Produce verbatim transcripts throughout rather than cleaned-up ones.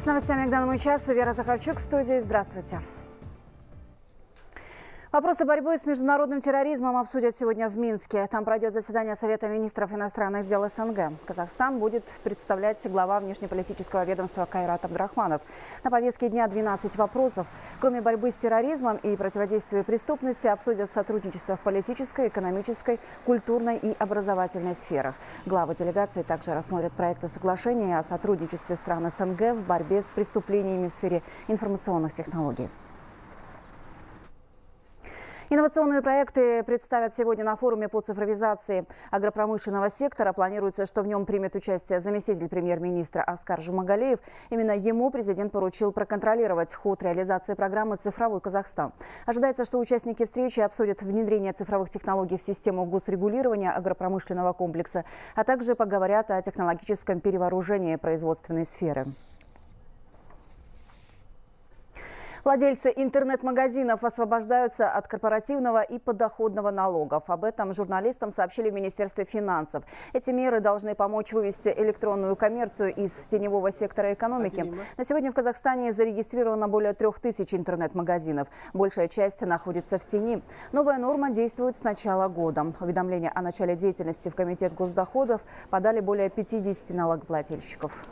С новостями к данному часу Вера Захарчук в студии. Здравствуйте. Вопросы борьбы с международным терроризмом обсудят сегодня в Минске. Там пройдет заседание Совета министров иностранных дел СНГ. Казахстан будет представлять глава внешнеполитического ведомства Кайрат Абдрахманов. На повестке дня двенадцать вопросов. Кроме борьбы с терроризмом и противодействия преступности, обсудят сотрудничество в политической, экономической, культурной и образовательной сферах. Главы делегации также рассмотрят проекты соглашения о сотрудничестве стран СНГ в борьбе с преступлениями в сфере информационных технологий. Инновационные проекты представят сегодня на форуме по цифровизации агропромышленного сектора. Планируется, что в нем примет участие заместитель премьер-министра Аскар Жумагалиев. Именно ему президент поручил проконтролировать ход реализации программы «Цифровой Казахстан». Ожидается, что участники встречи обсудят внедрение цифровых технологий в систему госрегулирования агропромышленного комплекса, а также поговорят о технологическом перевооружении производственной сферы. Владельцы интернет-магазинов освобождаются от корпоративного и подоходного налогов. Об этом журналистам сообщили в Министерстве финансов. Эти меры должны помочь вывести электронную коммерцию из теневого сектора экономики. На сегодня в Казахстане зарегистрировано более трех тысяч интернет-магазинов. Большая часть находится в тени. Новая норма действует с начала года. Уведомление о начале деятельности в Комитет госдоходов подали более пятидесяти налогоплательщиков.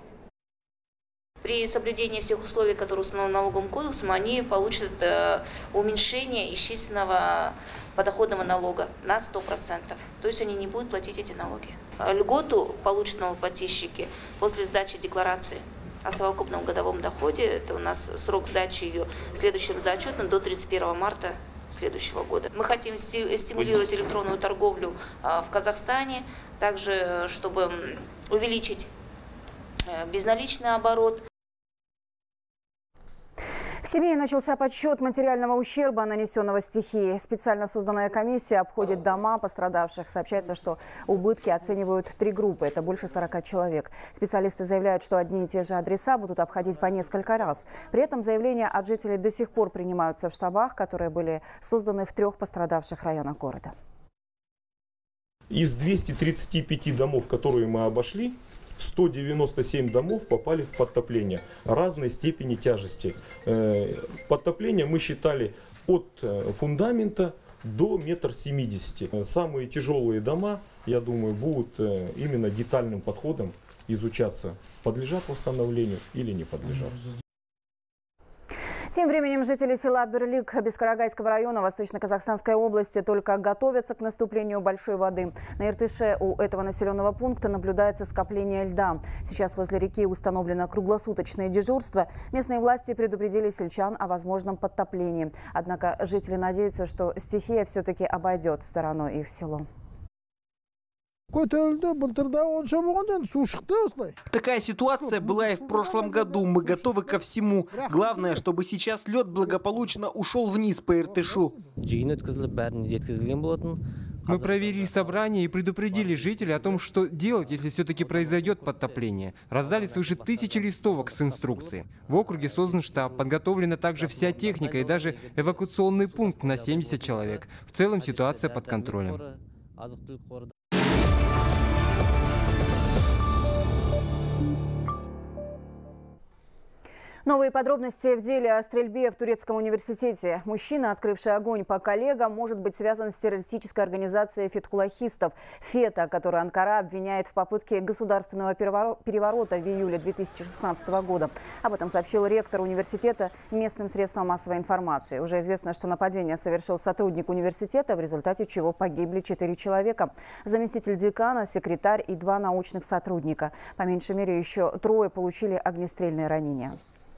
При соблюдении всех условий, которые установлены налоговым кодексом, они получат уменьшение исчисленного подоходного налога на сто процентов. То есть они не будут платить эти налоги. Льготу получат налогоплательщики после сдачи декларации о совокупном годовом доходе. Это у нас срок сдачи ее следующим за отчетным до тридцать первого марта следующего года. Мы хотим стимулировать электронную торговлю в Казахстане, также чтобы увеличить безналичный оборот. В семье начался подсчет материального ущерба, нанесенного стихией. Специально созданная комиссия обходит дома пострадавших. Сообщается, что убытки оценивают три группы. Это больше сорока человек. Специалисты заявляют, что одни и те же адреса будут обходить по несколько раз. При этом заявления от жителей до сих пор принимаются в штабах, которые были созданы в трех пострадавших районах города. Из двухсот тридцати пяти домов, которые мы обошли, сто девяносто семь домов попали в подтопление разной степени тяжести. Подтопление мы считали от фундамента до метра семидесяти. Самые тяжелые дома, я думаю, будут именно детальным подходом изучаться, подлежат восстановлению или не подлежат. Тем временем жители села Берлик Бескарагайского района Восточно-Казахстанской области только готовятся к наступлению большой воды. На Иртыше у этого населенного пункта наблюдается скопление льда. Сейчас возле реки установлено круглосуточное дежурство. Местные власти предупредили сельчан о возможном подтоплении. Однако жители надеются, что стихия все-таки обойдет стороной их село. Такая ситуация была и в прошлом году. Мы готовы ко всему. Главное, чтобы сейчас лед благополучно ушел вниз по Иртышу. Мы провели собрание и предупредили жителей о том, что делать, если все-таки произойдет подтопление. Раздали свыше тысячи листовок с инструкцией. В округе создан штаб, подготовлена также вся техника и даже эвакуационный пункт на семьдесят человек. В целом ситуация под контролем. Новые подробности в деле о стрельбе в турецком университете. Мужчина, открывший огонь по коллегам, может быть связан с террористической организацией фетхуллахистов «Фета», которую Анкара обвиняет в попытке государственного переворота в июле две тысячи шестнадцатого года. Об этом сообщил ректор университета местным средствам массовой информации. Уже известно, что нападение совершил сотрудник университета, в результате чего погибли четыре человека. Заместитель декана, секретарь и два научных сотрудника. По меньшей мере, еще трое получили огнестрельные ранения.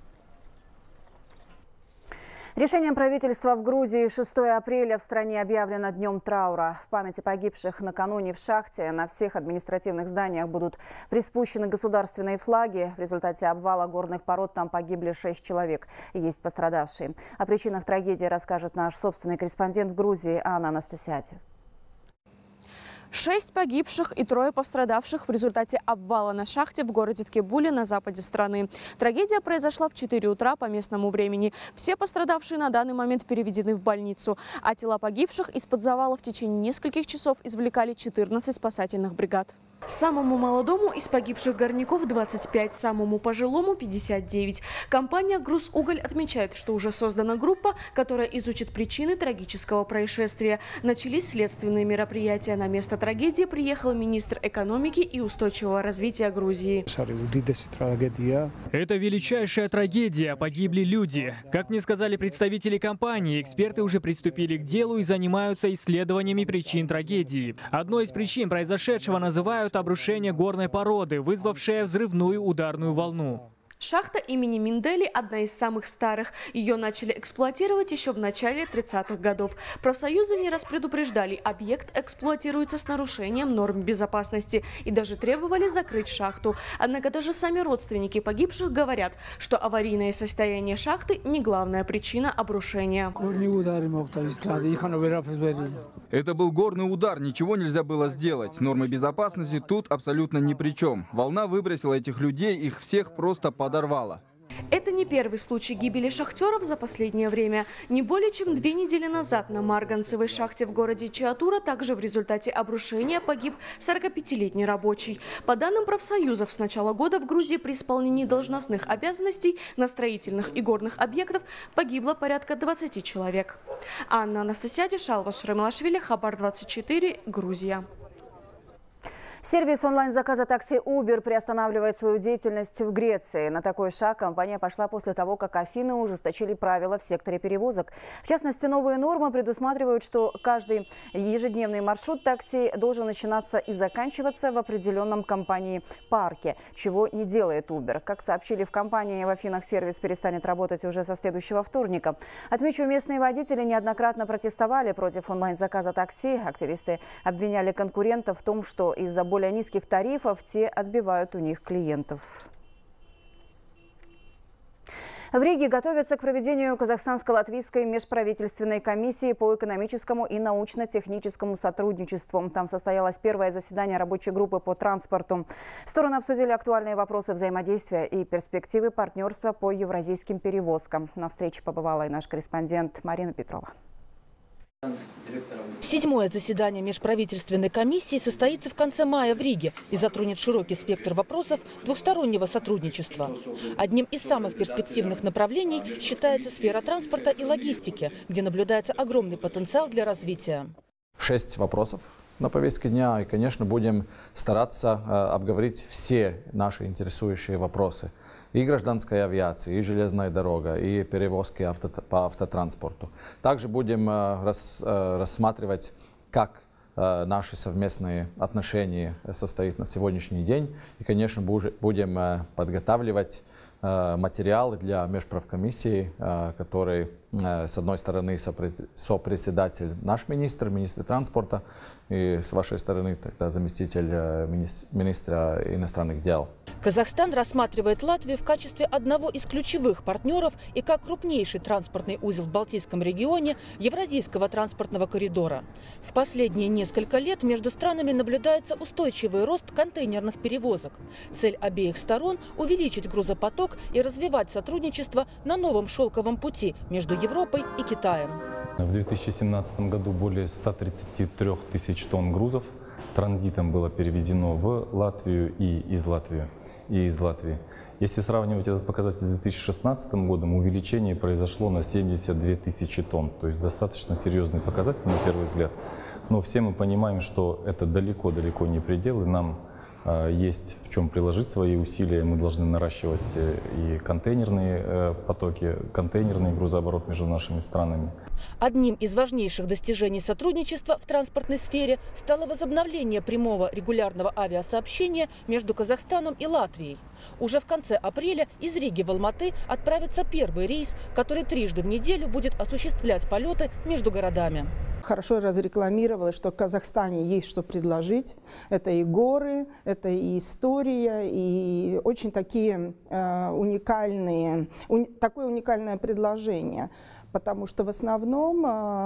Решением правительства в Грузии шестого апреля в стране объявлено днем траура. В памяти погибших накануне в шахте на всех административных зданиях будут приспущены государственные флаги. В результате обвала горных пород там погибли шесть человек. Есть пострадавшие. О причинах трагедии расскажет наш собственный корреспондент в Грузии Анна Анастасиади. Шесть погибших и трое пострадавших в результате обвала на шахте в городе Ткебуле на западе страны. Трагедия произошла в четыре утра по местному времени. Все пострадавшие на данный момент переведены в больницу. А тела погибших из-под завала в течение нескольких часов извлекали четырнадцать спасательных бригад. Самому молодому из погибших горняков двадцать пять, самому пожилому пятьдесят девять. Компания «Грузуголь» отмечает, что уже создана группа, которая изучит причины трагического происшествия. Начались следственные мероприятия. На место трагедии приехал министр экономики и устойчивого развития Грузии. Это величайшая трагедия. Погибли люди. Как мне сказали представители компании, эксперты уже приступили к делу и занимаются исследованиями причин трагедии. Одной из причин произошедшего называют обрушение горной породы, вызвавшее взрывную ударную волну. Шахта имени Миндели – одна из самых старых. Ее начали эксплуатировать еще в начале тридцатых годов. Профсоюзы не раз предупреждали, объект эксплуатируется с нарушением норм безопасности и даже требовали закрыть шахту. Однако даже сами родственники погибших говорят, что аварийное состояние шахты – не главная причина обрушения. Это был горный удар, ничего нельзя было сделать. Нормы безопасности тут абсолютно ни при чем. Волна выбросила этих людей, их всех просто подорвала. Это не первый случай гибели шахтеров за последнее время. Не более чем две недели назад на марганцевой шахте в городе Чиатура также в результате обрушения погиб сорокапятилетний рабочий. По данным профсоюзов, с начала года в Грузии при исполнении должностных обязанностей на строительных и горных объектах погибло порядка двадцати человек. Анна Анастасиади, Шалва Суремелашвили, Хабар двадцать четыре, Грузия. Сервис онлайн-заказа такси Uber приостанавливает свою деятельность в Греции. На такой шаг компания пошла после того, как Афины ужесточили правила в секторе перевозок. В частности, новые нормы предусматривают, что каждый ежедневный маршрут такси должен начинаться и заканчиваться в определенном компании парке, чего не делает Uber. Как сообщили в компании, в Афинах сервис перестанет работать уже со следующего вторника. Отмечу, местные водители неоднократно протестовали против онлайн-заказа такси. Активисты обвиняли конкурентов в том, что из-за более низких тарифов те отбивают у них клиентов. В Риге готовятся к проведению казахстанско-латвийской межправительственной комиссии по экономическому и научно-техническому сотрудничеству. Там состоялось первое заседание рабочей группы по транспорту. Стороны обсудили актуальные вопросы взаимодействия и перспективы партнерства по евразийским перевозкам. На встрече побывала и наш корреспондент Марина Петрова. Седьмое заседание межправительственной комиссии состоится в конце мая в Риге и затронет широкий спектр вопросов двухстороннего сотрудничества. Одним из самых перспективных направлений считается сфера транспорта и логистики, где наблюдается огромный потенциал для развития. Шесть вопросов на повестке дня, и, конечно, будем стараться э, обговорить все наши интересующие вопросы. И гражданская авиация, и железная дорога, и перевозки авто, по автотранспорту. Также будем э, рас, э, рассматривать, как э, наши совместные отношения состоят на сегодняшний день. И, конечно, будем э, подготавливать э, материалы для межправкомиссии, э, который, э, с одной стороны, сопредседатель наш министр, министр транспорта, и с вашей стороны тогда заместитель э, министра иностранных дел. Казахстан рассматривает Латвию в качестве одного из ключевых партнеров и как крупнейший транспортный узел в Балтийском регионе Евразийского транспортного коридора. В последние несколько лет между странами наблюдается устойчивый рост контейнерных перевозок. Цель обеих сторон – увеличить грузопоток и развивать сотрудничество на новом шелковом пути между Европой и Китаем. В две тысячи семнадцатом году более ста тридцати трёх тысяч тонн грузов транзитом было перевезено в Латвию и из Латвии. И из Латвии. Если сравнивать этот показатель с две тысячи шестнадцатым годом, увеличение произошло на семьдесят две тысячи тонн. То есть достаточно серьезный показатель на первый взгляд. Но все мы понимаем, что это далеко-далеко не предел, и нам э, есть в чем приложить свои усилия. Мы должны наращивать э, и контейнерные э, потоки, контейнерный грузооборот между нашими странами. Одним из важнейших достижений сотрудничества в транспортной сфере стало возобновление прямого регулярного авиасообщения между Казахстаном и Латвией. Уже в конце апреля из Риги в Алматы отправится первый рейс, который трижды в неделю будет осуществлять полеты между городами. Хорошо разрекламировалось, что в Казахстане есть что предложить. Это и горы, это и история, и очень такие э, уникальные, уни, такое уникальное предложение. Потому что в основном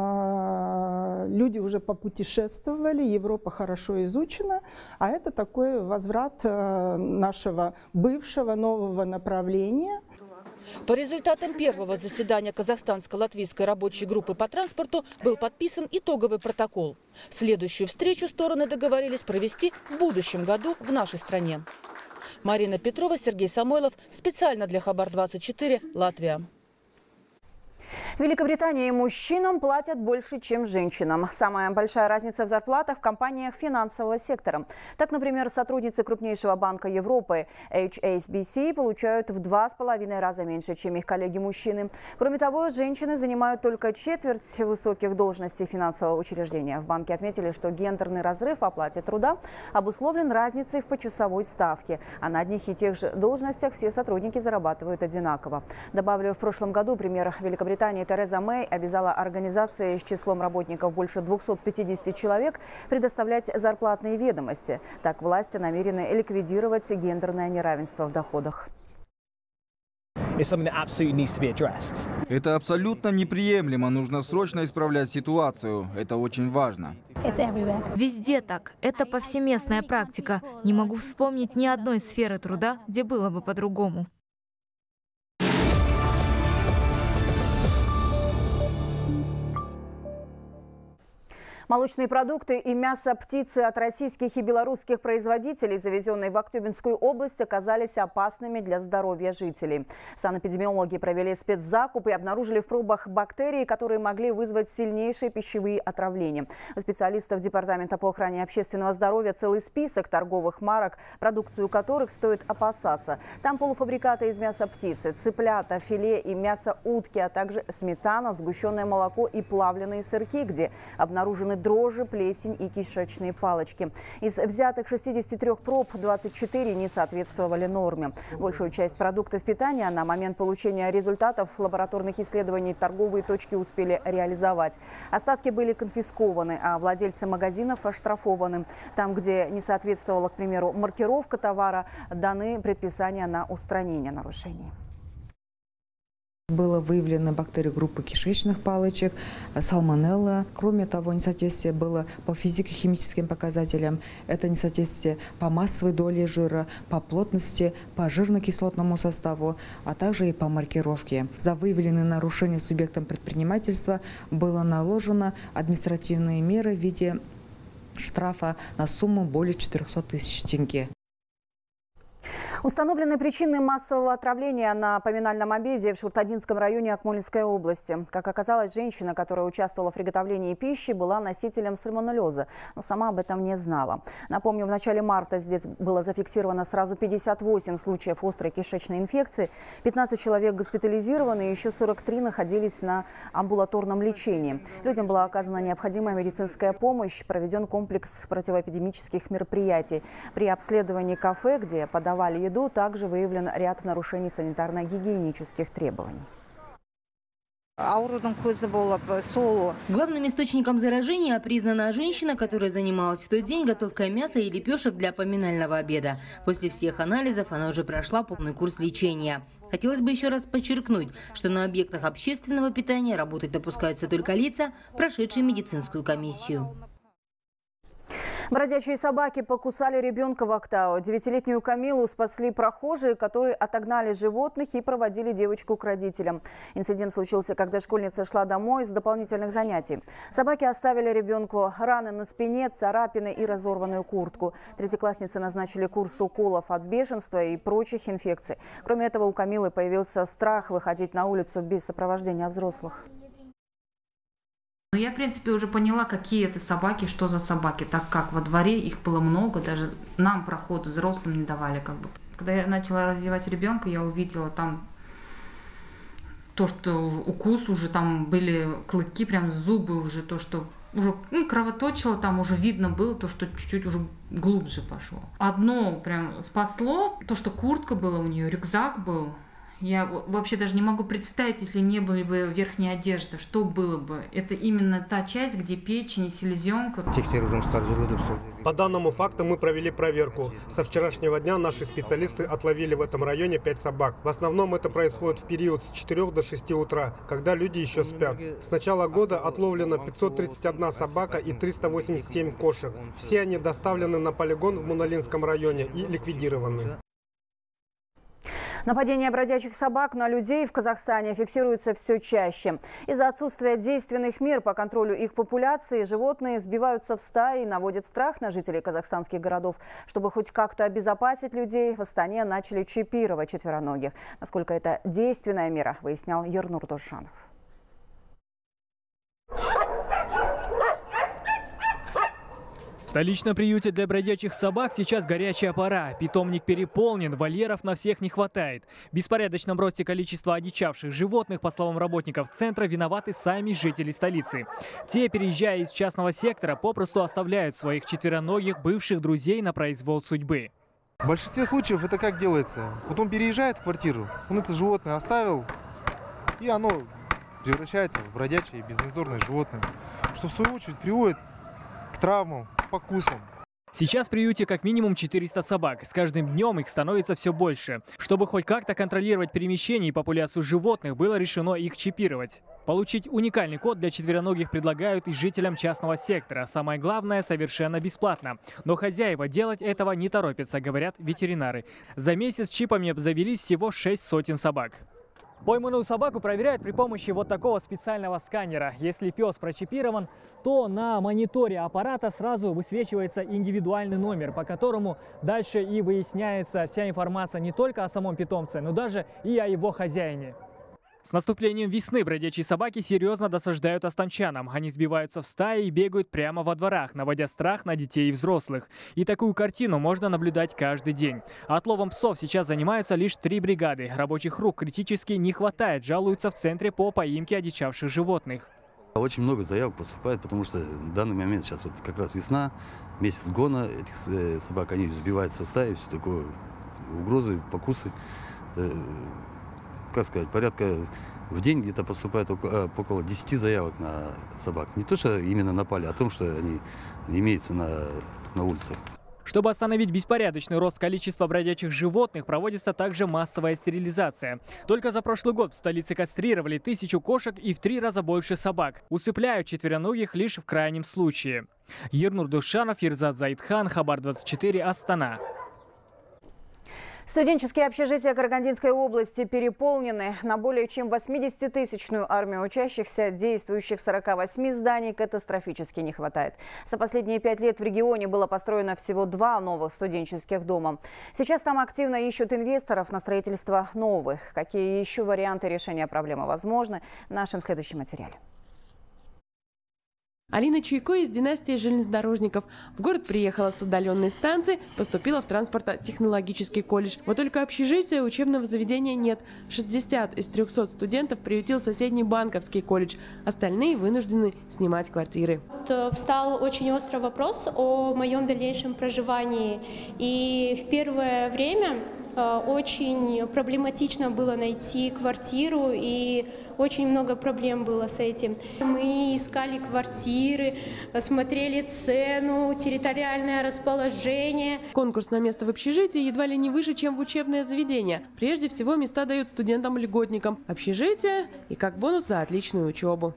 э, люди уже попутешествовали, Европа хорошо изучена, а это такой возврат э, нашего бывшего нового направления. По результатам первого заседания казахстанско-латвийской рабочей группы по транспорту был подписан итоговый протокол. Следующую встречу стороны договорились провести в будущем году в нашей стране. Марина Петрова, Сергей Самойлов. Специально для Хабар двадцать четыре, Латвия. В Великобритании мужчинам платят больше, чем женщинам. Самая большая разница в зарплатах в компаниях финансового сектора. Так, например, сотрудницы крупнейшего банка Европы эйч эс би си получают в два с половиной раза меньше, чем их коллеги-мужчины. Кроме того, женщины занимают только четверть высоких должностей финансового учреждения. В банке отметили, что гендерный разрыв в оплате труда обусловлен разницей в почасовой ставке. А на одних и тех же должностях все сотрудники зарабатывают одинаково. Добавлю, в прошлом году премьер Великобритании Тереза Мэй обязала организации с числом работников больше двухсот пятидесяти человек предоставлять зарплатные ведомости. Так власти намерены ликвидировать гендерное неравенство в доходах. Это абсолютно неприемлемо. Нужно срочно исправлять ситуацию. Это очень важно. Везде так. Это повсеместная практика. Не могу вспомнить ни одной сферы труда, где было бы по-другому. Молочные продукты и мясо птицы от российских и белорусских производителей, завезенные в Актюбинскую область, оказались опасными для здоровья жителей. Санэпидемиологи провели спецзакуп и обнаружили в пробах бактерии, которые могли вызвать сильнейшие пищевые отравления. У специалистов Департамента по охране общественного здоровья целый список торговых марок, продукцию которых стоит опасаться. Там полуфабрикаты из мяса птицы, цыплята, филе и мясо утки, а также сметана, сгущенное молоко и плавленые сырки, где обнаружены дрожжи, плесень и кишечные палочки. Из взятых шестидесяти трёх проб двадцать четыре не соответствовали норме. Большую часть продуктов питания на момент получения результатов лабораторных исследований торговые точки успели реализовать. Остатки были конфискованы, а владельцы магазинов оштрафованы. Там, где не соответствовала, к примеру, маркировка товара, даны предписания на устранение нарушений. Было выявлено бактерии группы кишечных палочек, сальмонелла. Кроме того, несоответствие было по физико-химическим показателям. Это несоответствие по массовой доле жира, по плотности, по жирно-кислотному составу, а также и по маркировке. За выявленные нарушения субъектом предпринимательства было наложено административные меры в виде штрафа на сумму более четырёхсот тысяч тенге. Установлены причины массового отравления на поминальном обеде в Шуртадинском районе Акмолинской области. Как оказалось, женщина, которая участвовала в приготовлении пищи, была носителем сальмонеллеза, но сама об этом не знала. Напомню, в начале марта здесь было зафиксировано сразу пятьдесят восемь случаев острой кишечной инфекции. пятнадцать человек госпитализированы, еще сорок три находились на амбулаторном лечении. Людям была оказана необходимая медицинская помощь, проведен комплекс противоэпидемических мероприятий. При обследовании кафе, где подавали еду, также выявлен ряд нарушений санитарно-гигиенических требований. Главным источником заражения признана женщина, которая занималась в тот день готовкой мяса и лепешек для поминального обеда. После всех анализов она уже прошла полный курс лечения. Хотелось бы еще раз подчеркнуть, что на объектах общественного питания работать допускаются только лица, прошедшие медицинскую комиссию. Бродячие собаки покусали ребенка в Актау. Девятилетнюю Камилу спасли прохожие, которые отогнали животных и проводили девочку к родителям. Инцидент случился, когда школьница шла домой с дополнительных занятий. Собаки оставили ребенку раны на спине, царапины и разорванную куртку. Третьеклассницы назначили курс уколов от бешенства и прочих инфекций. Кроме этого, у Камилы появился страх выходить на улицу без сопровождения взрослых. Но я, в принципе, уже поняла, какие это собаки, что за собаки, так как во дворе их было много, даже нам проход взрослым не давали. Как бы. Когда я начала раздевать ребенка, я увидела там то, что укус, уже там были клыки, прям зубы уже, то, что уже ну, кровоточило, там уже видно было, то, что чуть-чуть уже глубже пошло. Одно прям спасло, то, что куртка была у нее, рюкзак был. Я вообще даже не могу представить, если не были бы верхней одежды, что было бы. Это именно та часть, где печень и селезенка. По данному факту мы провели проверку. Со вчерашнего дня наши специалисты отловили в этом районе пять собак. В основном это происходит в период с четырёх до шести утра, когда люди еще спят. С начала года отловлено пятьсот тридцать одна собака и триста восемьдесят семь кошек. Все они доставлены на полигон в Муналинском районе и ликвидированы. Нападения бродячих собак на людей в Казахстане фиксируются все чаще. Из-за отсутствия действенных мер по контролю их популяции животные сбиваются в стаи и наводят страх на жителей казахстанских городов. Чтобы хоть как-то обезопасить людей, в Астане начали чипировать четвероногих. Насколько это действенная мера, выяснял Ернур Душанов. В столичном приюте для бродячих собак сейчас горячая пора. Питомник переполнен, вольеров на всех не хватает. В беспорядочном росте количества одичавших животных, по словам работников центра, виноваты сами жители столицы. Те, переезжая из частного сектора, попросту оставляют своих четвероногих бывших друзей на произвол судьбы. В большинстве случаев это как делается? Вот он переезжает в квартиру, он это животное оставил, и оно превращается в бродячее и безнадзорное животное, что в свою очередь приводит к травмам, покусам. Сейчас в приюте как минимум четыреста собак. С каждым днем их становится все больше. Чтобы хоть как-то контролировать перемещение и популяцию животных, было решено их чипировать. Получить уникальный код для четвероногих предлагают и жителям частного сектора. Самое главное, совершенно бесплатно. Но хозяева делать этого не торопятся, говорят ветеринары. За месяц чипами обзавелись всего шесть сотен собак. Пойманную собаку проверяют при помощи вот такого специального сканера. Если пес прочипирован, то на мониторе аппарата сразу высвечивается индивидуальный номер, по которому дальше и выясняется вся информация не только о самом питомце, но даже и о его хозяине. С наступлением весны бродячие собаки серьезно досаждают астанчанам. Они сбиваются в стаи и бегают прямо во дворах, наводя страх на детей и взрослых. И такую картину можно наблюдать каждый день. Отловом псов сейчас занимаются лишь три бригады. Рабочих рук критически не хватает, жалуются в центре по поимке одичавших животных. Очень много заявок поступает, потому что в данный момент сейчас вот как раз весна, месяц гона этих собак, они сбиваются в стаи, все такое, угрозы, покусы. Как сказать, порядка в день где-то поступает около, около десяти заявок на собак. Не то, что именно напали, а о том, что они имеются на, на улицах. Чтобы остановить беспорядочный рост количества бродячих животных, проводится также массовая стерилизация. Только за прошлый год в столице кастрировали тысячу кошек и в три раза больше собак. Усыпляют четвероногих лишь в крайнем случае. Ернур Душанов, Ерзат Заидхан, Хабар двадцать четыре, Астана. Студенческие общежития Карагандинской области переполнены. На более чем восьмидесятитысячную армию учащихся действующих сорока восьми зданий катастрофически не хватает. За последние пять лет в регионе было построено всего два новых студенческих дома. Сейчас там активно ищут инвесторов на строительство новых. Какие еще варианты решения проблемы возможны в нашем следующем материале. Алина Чуйко из династии железнодорожников. В город приехала с отдаленной станции, поступила в транспортно-технологический колледж. Вот только общежития учебного заведения нет. шестьдесят из трёхсот студентов приютил соседний банковский колледж. Остальные вынуждены снимать квартиры. Встал очень острый вопрос о моем дальнейшем проживании. И в первое время очень проблематично было найти квартиру, и очень много проблем было с этим. Мы искали квартиры, смотрели цену, территориальное расположение. Конкурс на место в общежитии едва ли не выше, чем в учебное заведение. Прежде всего места дают студентам-льготникам. Общежитие и как бонус за отличную учебу.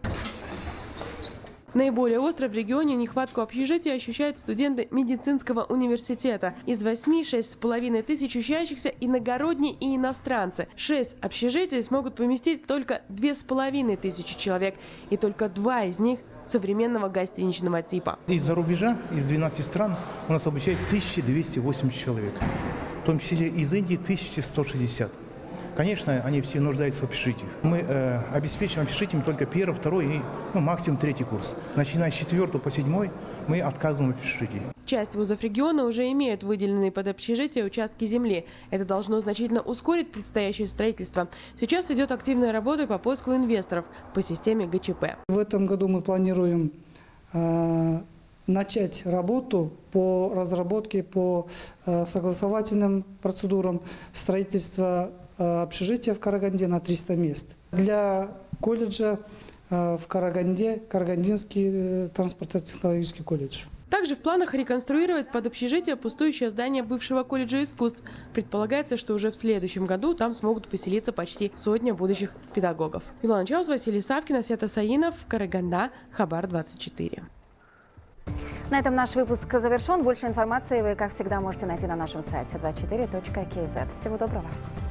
Наиболее остро в регионе нехватку общежития ощущают студенты медицинского университета. Из восьми шесть с половиной тысяч учащихся иногородние и иностранцы. Шесть общежитий смогут поместить только две с половиной тысячи человек. И только два из них современного гостиничного типа. Из-за рубежа, из двенадцати стран у нас обучают тысяча двести восемьдесят человек. В том числе из Индии тысяча сто шестьдесят. Конечно, они все нуждаются в общежитиях. Мы э, обеспечиваем общежитием только первый, второй и ну, максимум третий курс. Начиная с четвертого по седьмой мы отказываем в общежитии. Часть вузов региона уже имеют выделенные под общежитие участки земли. Это должно значительно ускорить предстоящее строительство. Сейчас идет активная работа по поиску инвесторов по системе гэ че пэ. В этом году мы планируем э, начать работу по разработке, по э, согласовательным процедурам строительства общежития в Караганде на триста мест. Для колледжа в Караганде Карагандинский транспортно-технологический колледж. Также в планах реконструировать под общежитие пустующее здание бывшего колледжа искусств. Предполагается, что уже в следующем году там смогут поселиться почти сотня будущих педагогов. Илона Чаус, Василий Савкин, Асета Саинов, Караганда, Хабар двадцать четыре. На этом наш выпуск завершен. Больше информации вы, как всегда, можете найти на нашем сайте двадцать четыре точка кей зет. Всего доброго.